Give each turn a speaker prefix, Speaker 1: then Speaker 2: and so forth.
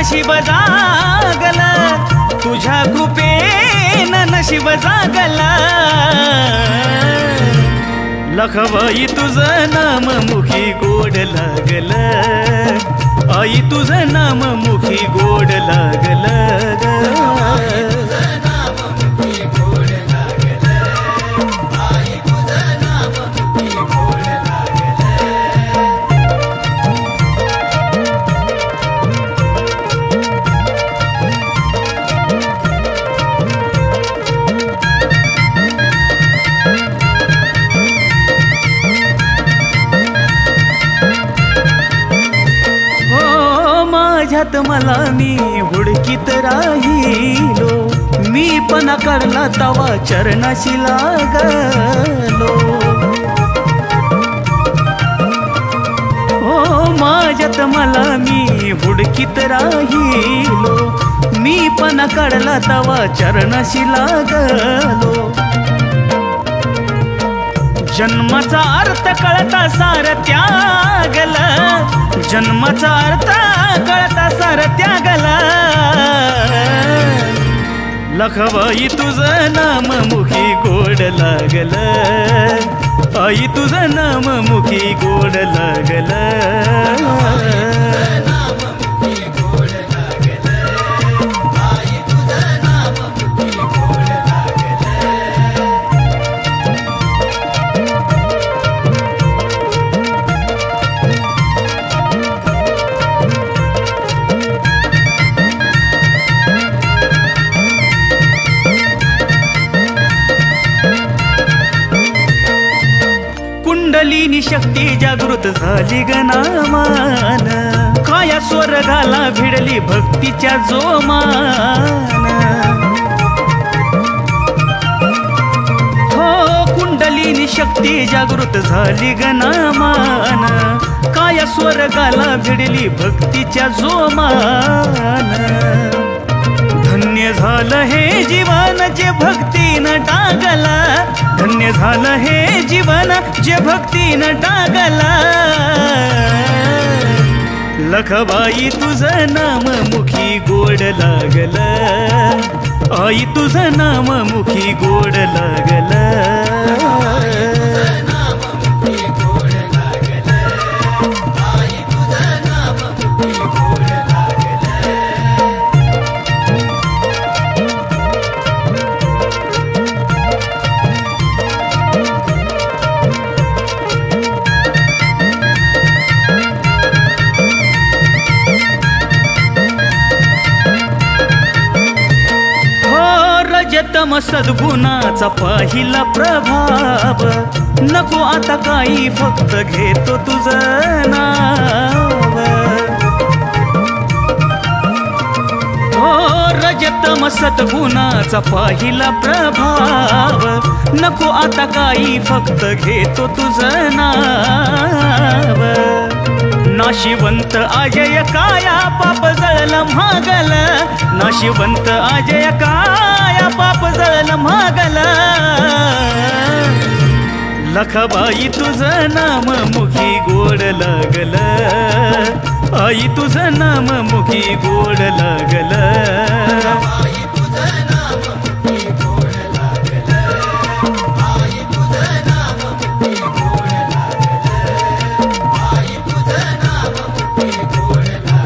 Speaker 1: नशीब जागल, तुझ्या कृपेनं नशीब जागल। लखबाई तुझं नाम मुखी गोड लागल, आई तुझं नाम मुखी गोड लागल। माझ्यात मला मी हुडकीत राहिलो, मी पण करला तवा चरणाशी लागलो। हो माझ्यात मला मी हुडकीत राहिलो, मी पण करला तवा चरणाशी लागलो। जन्माचा अर्थ कळता सार त्यागल, जन्माचा अर्थ कळता सार त्यागल। लखबाई तुझं नाम मुखी गोड लागल, आई तुझं नाम मुखी गोड लागल। कुंडलिनी शक्ती जागृत झाली गनामान, काया स्वर्गाला भिडली भक्तीच्या जोमान। हो कुंडलिनी शक्ती जागृत झाली गनामान, काया स्वर्गाला भिडली भक्तीच्या जोमान। धन्य झालं हे जीवन जे भक्तीनं टाकला, धन्य झालं हे जीवन जे भक्तीनं टाकला। लखबाई तुझं नाम मुखी गोड लागल, आई तुझं नाम मुखी गोड लागल। रजतम सद्गुणाचा पाहिला प्रभाव, नको आता काही फक्त घेतो तुझं नाव। हो रजतम सद्गुणाचा पाहिला प्रभाव, नको आता काही फक्त घेतो तुझं नाव। नाशिवंत अजय काया पाप जळलं महागल, नाशिवंत अजय काया पाप जळलं महागल। लखबाई तुझं नाम मुखी गोड लागल, आई तुझं नाम मुखी गोड लागल।